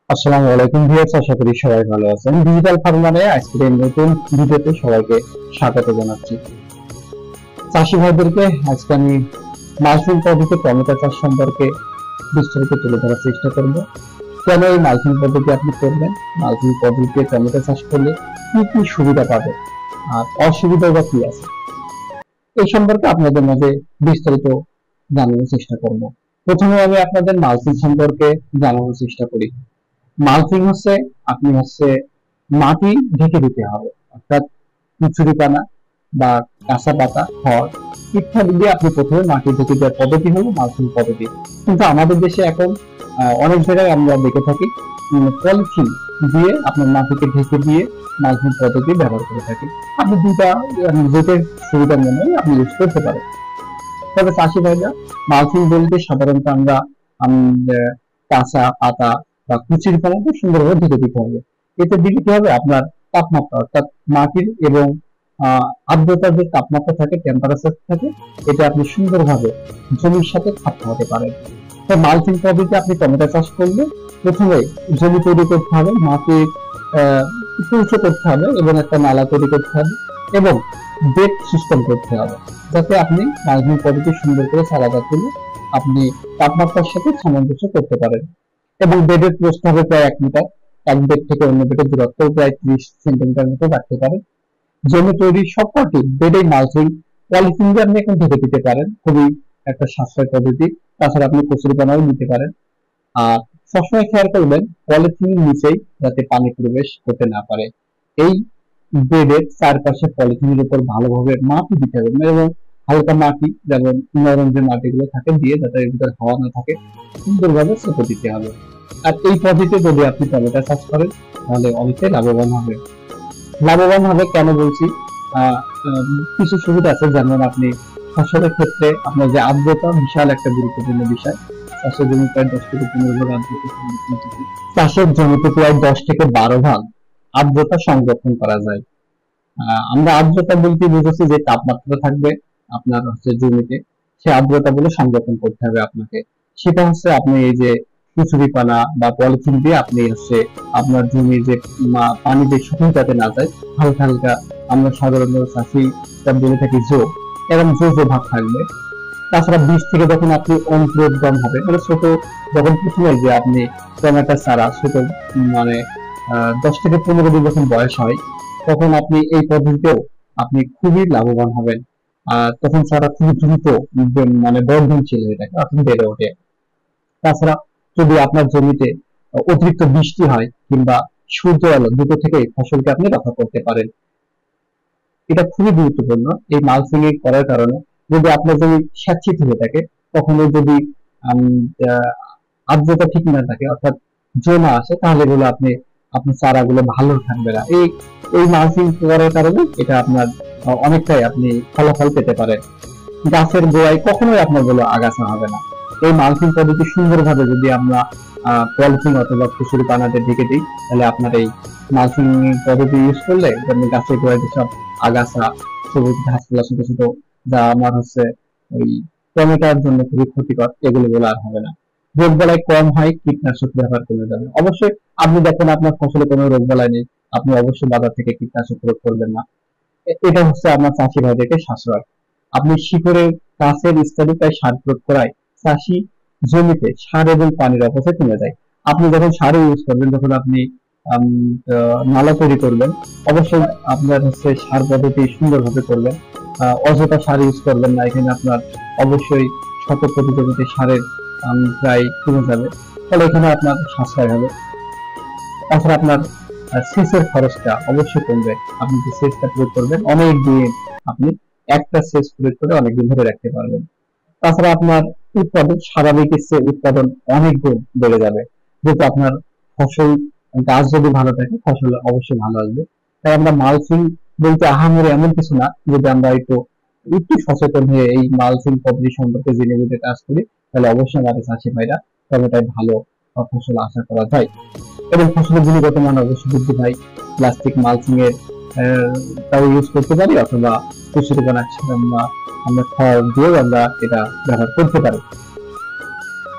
আসসালামু আলাইকুম ভিউয়ার্স, আশা করি সবাই ভালো আছেন। ডিজিটাল ফার্মারে আজকের এই নতুন ভিডিওতে সবাইকে স্বাগত জানাচ্ছি। চাষি ভাইদেরকে আজকে আমি মালচিং পদ্ধতিতে টমেটো চাষ সম্পর্কে বিস্তারিত তুলে ধরার চেষ্টা করব। কেন এই মালচিং পদ্ধতি আপনি করবেন, মালচিং পদ্ধতিতে টমেটো চাষ করলে কি কি সুবিধা পাবে আর অসুবিধা বা কি আছে, এই সম্পর্কে আপনাদের মাঝে বিস্তারিত জানানোর চেষ্টা করব। প্রথমে আমি আপনাদের মালচিং সম্পর্কে জানানোর চেষ্টা করি। মালচিং হচ্ছে আপনি মাটি ঢেকে দিতে হবে, অর্থাৎ কচুরিপানা বা কাঁচা পাতা, খড় ইত্যাদি দিয়ে আপনি প্রথমে মাটি ঢেকে দেওয়ার পদ্ধতি হলো মালচিং পদ্ধতি। কিন্তু আমাদের দেশে এখন অনেক জায়গায় আমরা দেখে থাকি পলিথিন দিয়ে আপনার মাটিকে ঢেকে দিয়ে মালচিং পদ্ধতি ব্যবহার করে থাকি। আপনি দুটা যেটার সুবিধা মনে হয় আপনি ইউজ করতে পারেন। তবে চাষি ভাইরা, মালচিং বলতে সাধারণত আমরা কাঁচা পাতা বা কুচির পানাকে সুন্দরভাবে ঢেকে দিতে হবে। এতে দিলে কি হবে, আপনার তাপমাত্রা অর্থাৎ মাটির এবং আর্দ্রতার যে তাপমাত্রা থাকে, টেম্পারেচার থাকে, এটা আপনি সুন্দরভাবে জমির সাথে খাপ খাওয়াতে পারেন। তো মালচিং পদ্ধতিতে আপনি টমেটো চাষ করলে প্রথমে জমি তৈরি করতে হবে, মাটি একটু উঁচু করতে হবে এবং একটা নালা তৈরি করতে হবে এবং বেড সিস্টেম করতে হবে, যাতে আপনি মালচিং পদ্ধতি সুন্দর করে চারা গাছ তুলে আপনি তাপমাত্রার সাথে সামঞ্জস্য করতে পারেন। এবং বেডের প্রস্থ হবে প্রায় 1 মিটার। এক বেড থেকে অন্য বেডের দূরত্ব প্রায় 30 সেন্টিমিটার মতো রাখতে পারেন। জমি তৈরির সবকটি বেডে মালচিং পলিথিন দিয়ে আপনি এখন ঢেকে দিতে পারেন, খুবই একটা সাশ্রয় পদ্ধতি। তাছাড়া আপনি কচুরিপানাও দিতে পারেন। আর সবসময় খেয়াল করবেন পলিথিনের নিচেই যাতে পানি প্রবেশ করতে না পারে। এই বেডের চারপাশে পলিথিনের উপর ভালোভাবে মাটি দিতে হবে এবং হালকা মাটি, যেমন নরম যে মাটিগুলো থাকে দিয়ে, যাতে এর ভিতরে হাওয়া না থাকে, সুন্দরভাবে চেপে দিতে হবে। আর এই পদ্ধতিতে যদি আপনি টমেটো চাষ করেন তাহলে অনেকটাই লাভবান হবে। লাভবান হবে কেন বলছি, কিছু সুবিধা আছে, যেমন আপনি ফসলের ক্ষেত্রে আপনার যে আর্দ্রতা বিশাল একটা গুরুত্বপূর্ণ বিষয়। চাষের জমি প্রায় 10 থেকে 15 ভাগ আর্দ্রতা সংরক্ষণ থাকে। চাষের জমিতে প্রায় 10 থেকে 12 ভাগ আর্দ্রতা সংরক্ষণ করা যায়। আমরা আর্দ্রতা বলতে বুঝেছি যে তাপমাত্রা থাকবে আপনার জমিতে, সেই আর্দ্রতা বলে সংরক্ষণ করতে হবে আপনাকে। সেটা আপনি এই যে কচুরিপানা বা পলিথিন দিয়ে আপনি আপনার জমির যে পানি যে শুকিয়ে যাতে না যায়, হালকা হালকা, আমরা সাধারণত চাষিটা বলে থাকি এরকম ভাগ থাকবে। তাছাড়া বীজ থেকে যখন আপনি অঙ্কুরোদ্গম হবে, মানে ছোট, যখন প্রথমে যে আপনি টমেটো চারা ছোট, মানে 10 থেকে 15 দিন যখন বয়স হয়, তখন আপনি এই পদ্ধতিতেও আপনি খুবই লাভবান হবেন। তখন চারা খুবই দ্রুত মানে বর্ধনশীল হয়ে থাকে, অর্থাৎ বেড়ে ওঠে। তাছাড়া যদি আপনার জমিতে অতিরিক্ত বৃষ্টি হয় কিংবা সূর্য আলো, দুটো থেকে ফসলকে আপনি রক্ষা করতে পারেন। এটা খুবই গুরুত্বপূর্ণ এই মালচিং করার কারণে। যদি আপনার জমি স্যাঁতসিঁতে হয়ে থাকে, কখনো যদি আর্দ্রতা ঠিক না থাকে, অর্থাৎ জমা আসে, তাহলে এগুলো আপনার চারাগুলো ভালো থাকবে না। এই এই মালচিং করার কারণে এটা আপনার অনেকটাই আপনি ফলাফল পেতে পারেন। গাছের গোড়ায় কখনোই আপনার বলে আগাছা হবে না। এই মালচিং পদ্ধতি সুন্দরভাবে যদি আমরা পলিথিন অথবা কচুরি পানাতে ঢেকে দিই, তাহলে আপনার এই মালচিং পদ্ধতি ইউজ করলে গাছের গোড়ায় যেসব আগাছা, সবুজ ঘাসগুলো ছোট ছোট, যা আমার ওই টমেটোর জন্য খুবই ক্ষতিকর, এগুলো বলে আর হবে না। রোগ বালাই কম হয়, কীটনাশক ব্যবহার কমে যাবে। অবশ্যই আপনি দেখেন আপনার ফসলে কোনো রোগ বালাই নেই, আপনি অবশ্যই বাজার থেকে কীটনাশক প্রয়োগ করবেন না। এটা আপনার চাষি ভাইদেরকে সাশ্রয়। আপনি শিকড়ের গাছের স্তরে প্রায় সার প্রয়োগ করায় চাষি জমিতে সার এবং পানির অপচয় কমে যায়। আপনি যখন সার ইউজ করবেন, যখন আপনি নালা তৈরি করবেন, অবশ্যই আপনার সার পদ্ধতি সুন্দরভাবে করবেন। অযথা সার ইউজ করবেন না। এখানে আপনার অবশ্যই প্রতি জমিতে সারের প্রায় কমে যাবে, ফলে এখানে আপনার সাশ্রয় হবে। তাছাড়া আপনার সেচের খরচটা অবশ্যই কমবে। আপনি যে সেচটা প্রয়োগ করবেন, অনেক দিন আপনি একটা সেচ প্রয়োগ করে অনেকদিন ধরে রাখতে পারবেন। তাছাড়া আপনার উৎপাদন স্বাভাবিকের চেয়ে উৎপাদন অনেক গুণ বেড়ে যাবে, যেহেতু আপনার ফসল, গাছ যদি ভালো থাকে ফসল অবশ্যই ভালো আসবে। তাই আমরা মালচিং বলতে আহামরি এমন কিছু না, যদি আমরা একটু একটু সচেতন হয়ে এই মালচিং পদ্ধতি সম্পর্কে জেনে বুঝে কাজ করি, তাহলে অবশ্যই আমাদের চাষি ভাইরা টমেটোয় ভালো ফসল আশা করা যায় এবং ফসলের গুণগত মান অবশ্যই বৃদ্ধি পায়। প্লাস্টিক মালচিং এর তাও ইউজ করতে পারি, অথবা কচুরিপানা আমরা খড় দিয়েও আমরা এটা ব্যবহার করতে পারি।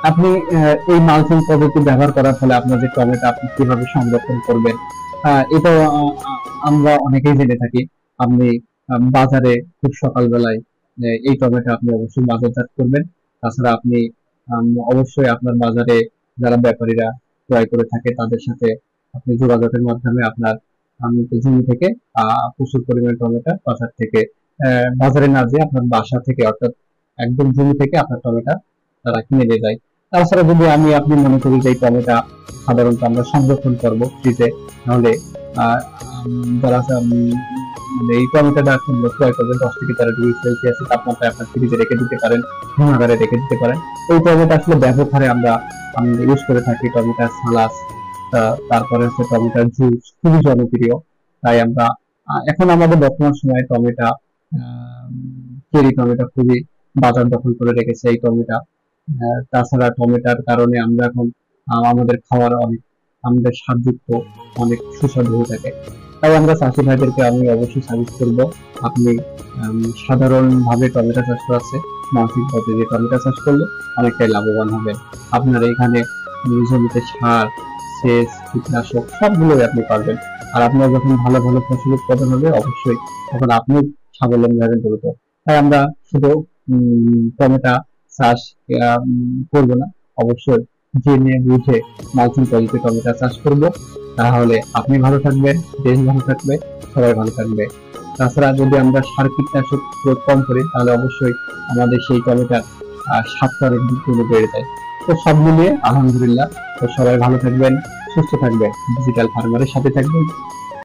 আপনি এই মালচিং পদ্ধতি ব্যবহার করার ফলে আপনার যে টমেটো আপনি কিভাবে সংরক্ষণ করবেন, এটা আমরা অনেকেই জেনে থাকি। আপনি বাজারে খুব সকালবেলায় এই টমেটো আপনি অবশ্যই বাজারজাত করবেন। তাছাড়া আপনি অবশ্যই আপনার বাজারে যারা ব্যাপারীরা ক্রয় করে থাকে তাদের সাথে আপনি যোগাযোগের মাধ্যমে আপনার জমি থেকে প্রচুর পরিমাণে টমেটো বাজার থেকে বাজারে না যেয়ে আপনার বাসা থেকে, অর্থাৎ একদম জমি থেকে আপনার টমেটো তারা কিনে নিয়ে যায়। তাছাড়া যদি আপনি মনে করি যে এই টমেটো সাধারণত আমরা সংরক্ষণ করব ফ্রিজে, তাহলে যারা মানে এই টমেটোটা ক্রয় করবেন 10 থেকে 13 ডিগ্রি সেলসিয়াস তাপমাত্রায় আপনার ফ্রিজে রেখে দিতে পারেন, হিমাগারে রেখে দিতে পারেন। এই টমেটো আসলে ব্যাপক হারে আমরা ইউজ করে থাকি। টমেটোর সালাদ, তারপরে হচ্ছে টমেটোর জুস খুবই জনপ্রিয়। তাই আমরা এখন আমাদের বর্তমান সময়ে টমেটো, চেরি টমেটো খুবই বাজার দখল করে রেখেছে এই টমেটো। তাছাড়া টমেটোর কারণে আমরা এখন আমাদের খাওয়ার অনেক, আমাদের স্বাদযুক্ত অনেক সুস্বাদু হয়ে থাকে। তাই আমরা চাষি ভাইদেরকে আমি অবশ্যই সাজেস্ট করবো, আপনি সাধারণভাবে টমেটো চাষ করাচ্ছে মানসিক পদ্ধতি টমেটো চাষ করলে অনেকটাই লাভবান হবেন। আপনার এখানে জমিতে সার, সেচ, কীটনাশক সবগুলোই আপনি পাবেন। আর আপনার যখন ভালো ভালো ফসল উৎপাদন হবে অবশ্যই তখন আপনি স্বাবলম্বী হবেন দ্রুত। তাই আমরা শুধু টমেটো চাষ করবো না, অবশ্যই জেনে বুঝে মালচিং পদ্ধতিতে টমেটো চাষ করব। তাহলে আপনি ভালো থাকবেন, দেশ ভালো থাকবে, সবাই ভালো থাকবে। তাছাড়া যদি আমরা সার কীটনাশক প্রয়োগ কম করি তাহলে অবশ্যই আমাদের সেই টমেটোর স্বাদটা অনেক গুণে বেড়ে যায়। তো সব মিলিয়ে আলহামদুলিল্লাহ। তো সবাই ভালো থাকবেন, সুস্থ থাকবেন, ডিজিটাল ফার্মারের সাথে থাকবেন।